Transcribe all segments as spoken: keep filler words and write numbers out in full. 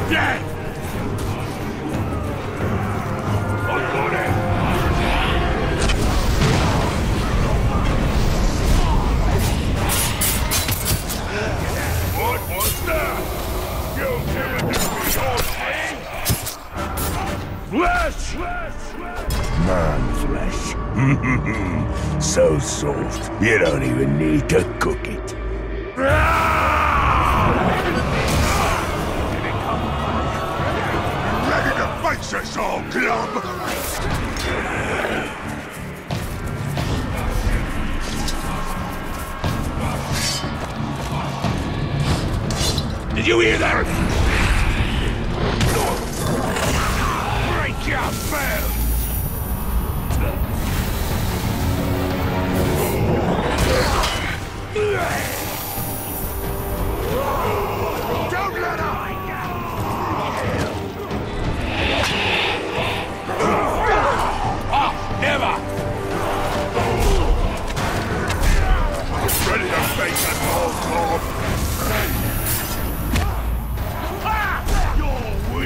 dead! I'm on it! What was that? You'll never defeat your king! Flesh! Man flesh. So soft, you don't even need to cook it. Ready to face us all, club? Did you hear that? Break your bones! Don't let up! Oh, never! Ready to face that whole club? You're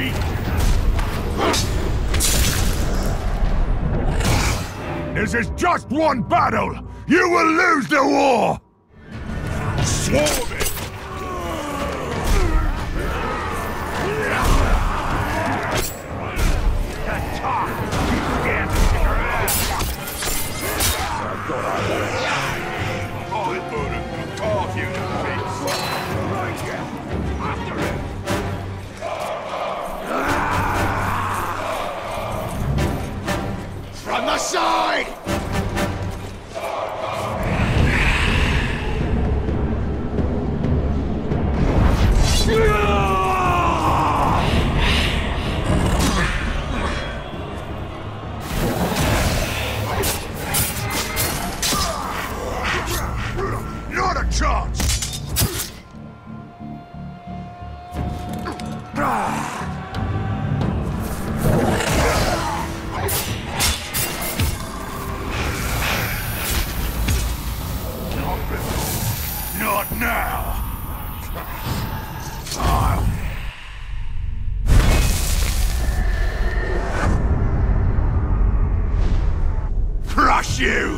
weak! This is just one battle! You will lose the war! Swarm it! From the side! Not a chance! Not now! I'll... crush you!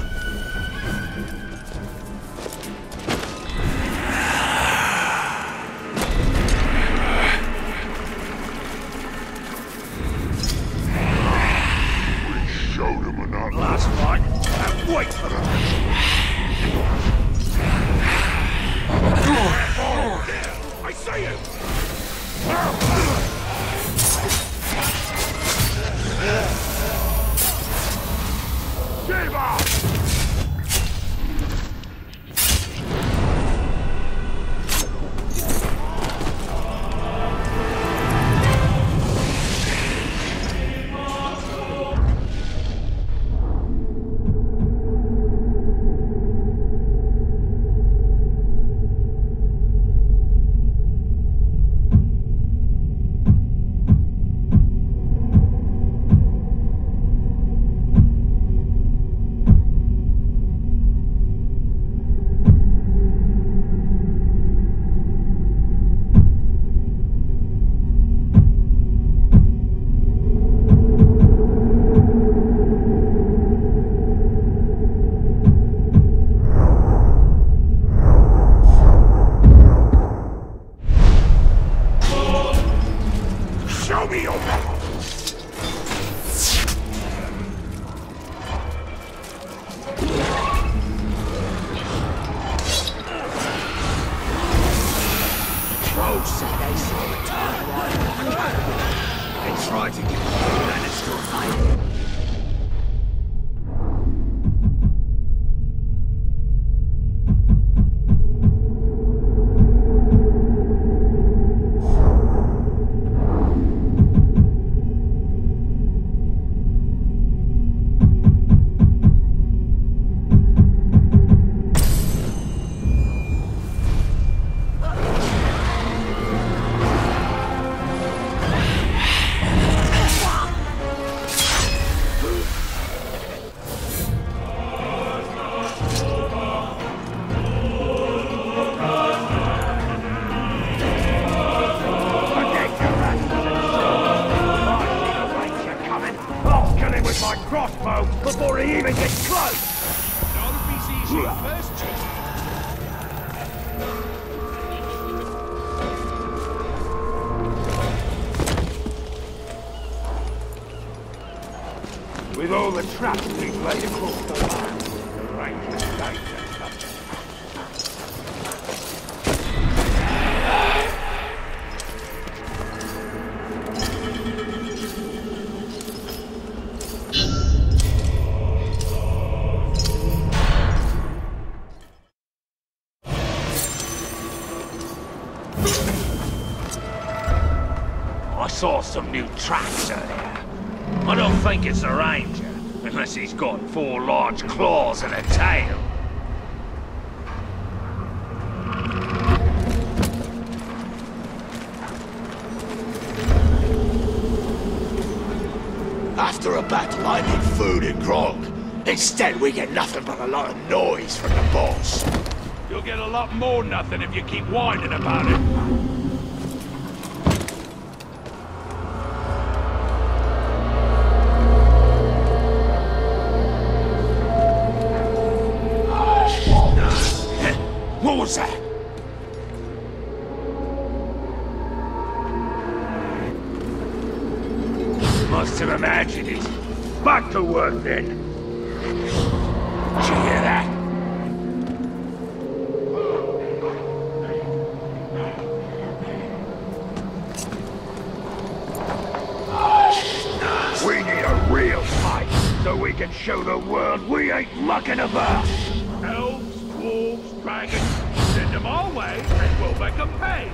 We showed him enough last night. Now wait for them! I see you! Give up! Show me your weapon! Trolls said they saw the time. They tried to give me planets to fight. close! Not if he sees you first, Chief. With all the traps being laid across the land, the Rangers danger something. I saw some new tracks earlier. I don't think it's a ranger, unless he's got four large claws and a tail. After a battle, I need food and grog. Instead, we get nothing but a lot of noise from the boss. You'll get a lot more nothing if you keep whining about it. What was that? Must have imagined it. Back to work then. Did you hear that? We need a real fight, so we can show the world we ain't mucking about. Elves, dwarves, dragons, send them our way, and we'll make them pay.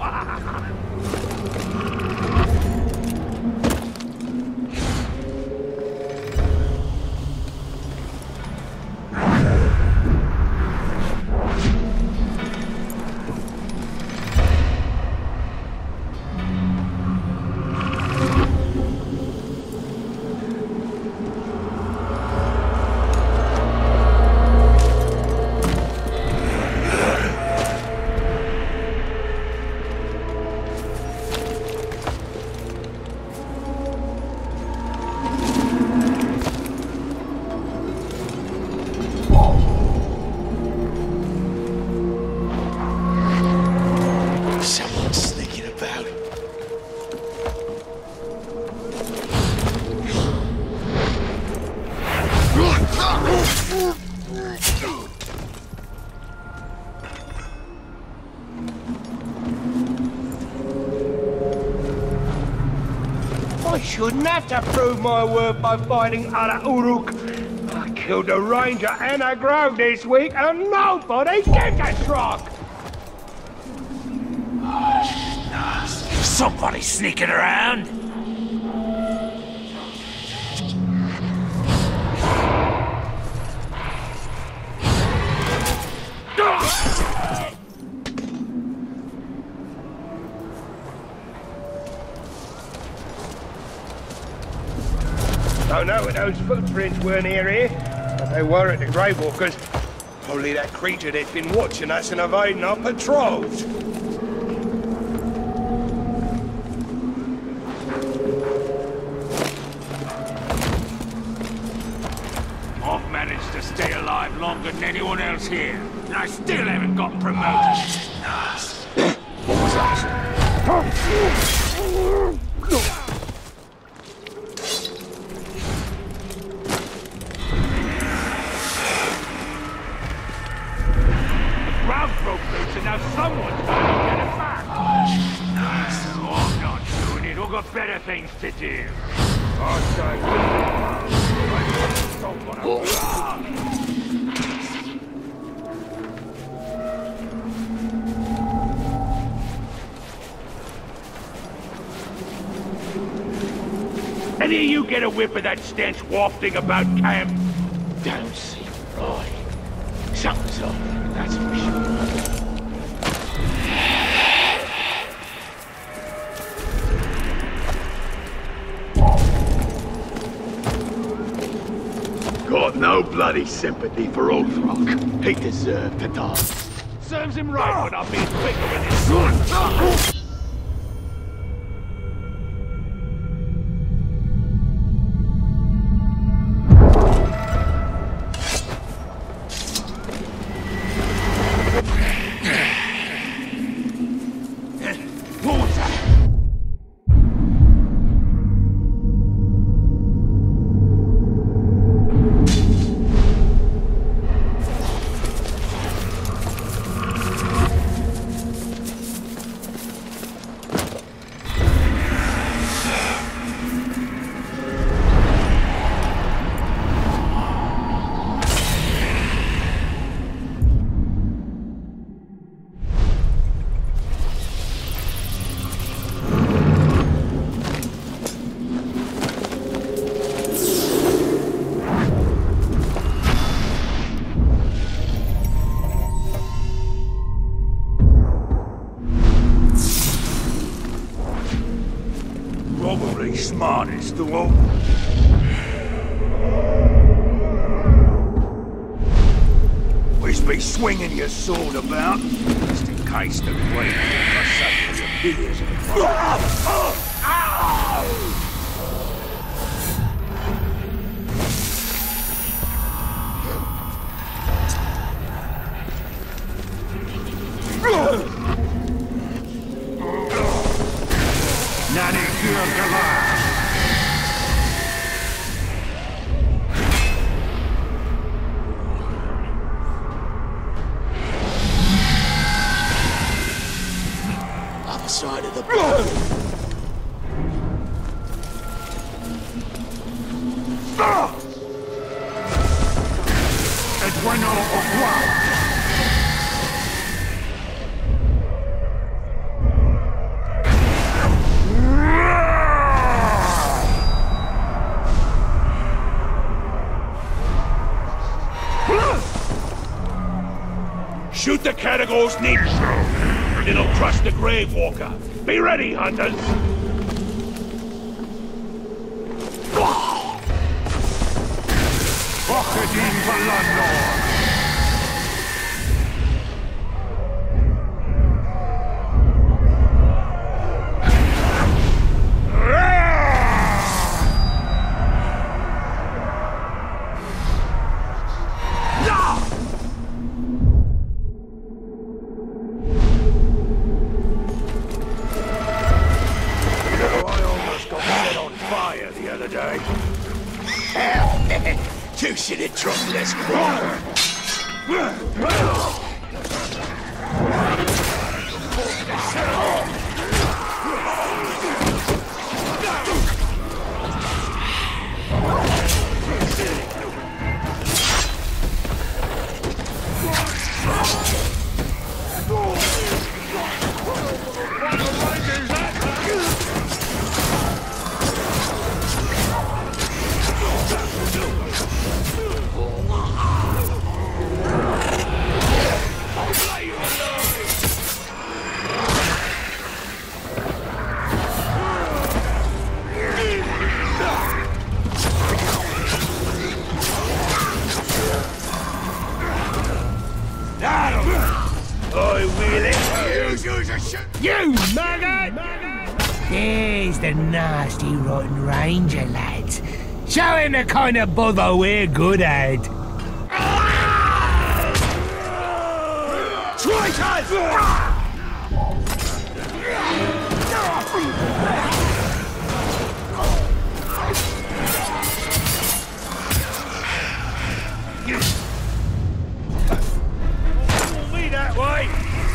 I shouldn't have to prove my worth by fighting Ala Uruk. I killed a ranger and a grove this week, and nobody gives a truck. Somebody sneaking around? Don't know if those footprints weren't near here, but they were at the Grey Walkers. Probably that creature that's been watching us and evading our patrols. I've managed to stay alive longer than anyone else here, and I still haven't got promoted. What was that? Ground broke loose, and now someone's got to get it back. Oh, I'm not doing it. We've got better things to do. Oh, sorry. Any of you get a whiff of that stench wafting about camp? Don't seem right. Something's up, that's for sure. Got no bloody sympathy for Ulfrock. He deserved to die. Serves him right when I'm being quicker with his sword. Probably smartest of all. Always be swinging your sword about, just in case the Grey Walker suddenly appears in front of Nanny Gurgala! Other side of the block. Et bueno au revoir! Shoot the Catagors needle. It'll crush the Grave Walker. Be ready, hunters! Rocketine Valandor! You should have dropped less crime. You maggot! There's the nasty rotten ranger, lads. Show him the kind of bother we're good at. Traitors! Me that way!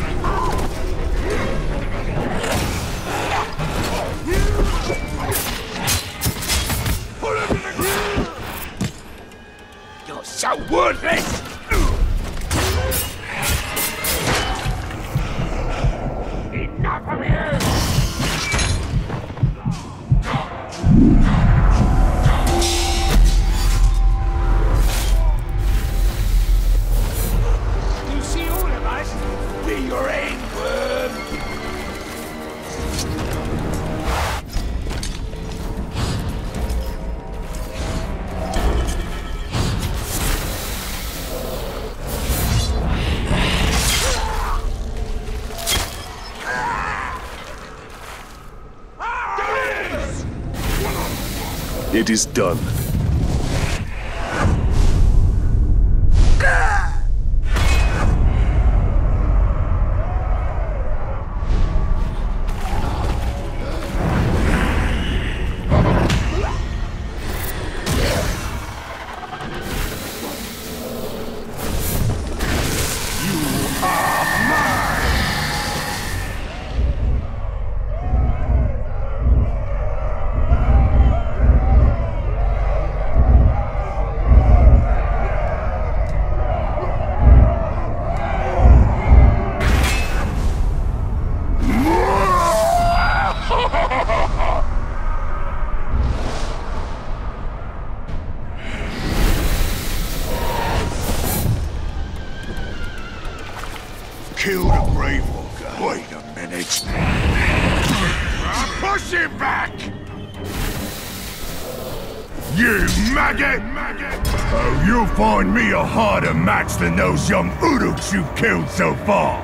You're so worthless! Enough of you! You see all of us? Be your end, worm! It is done. Kill the Grave Walker. Wait a minute. Push him back! You maggot! maggot. Oh, you'll find me a harder match than those young Uruks you've killed so far.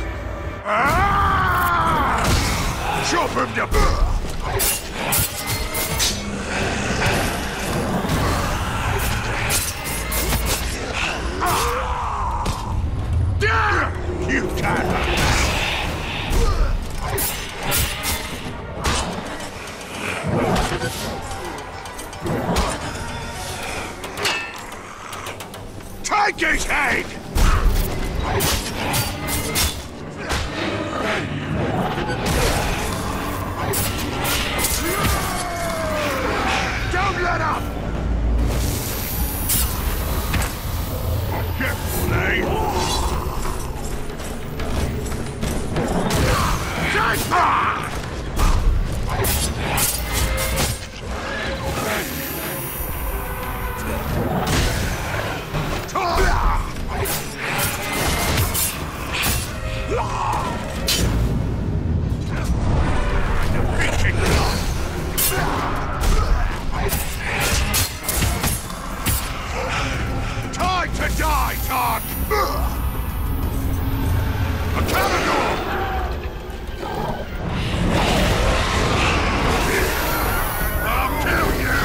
Ah! Chop him to... You can't. Take his head! Don't let up! Careful, eh? Time to die, Todd! A Calador! I'll kill you!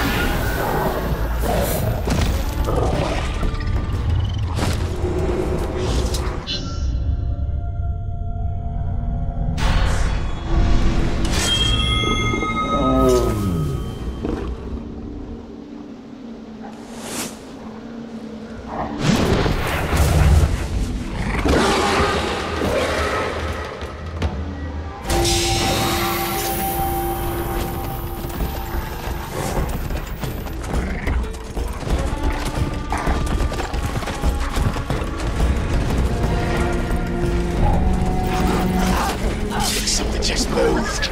Something just moved.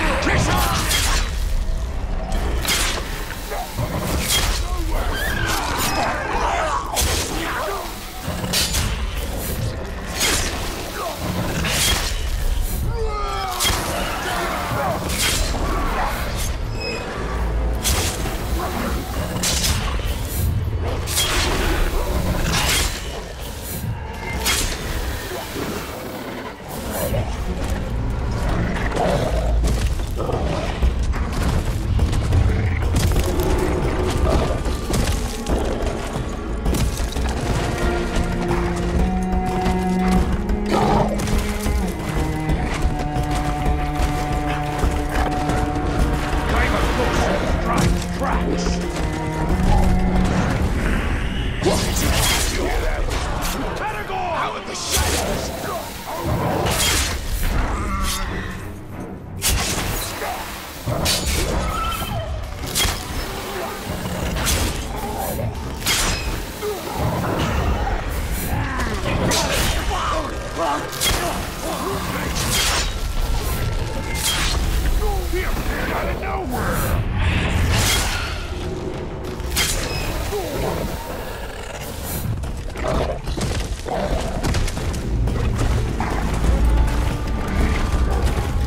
Out of nowhere!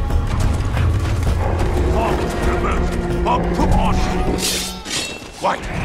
I'll put on. Wait.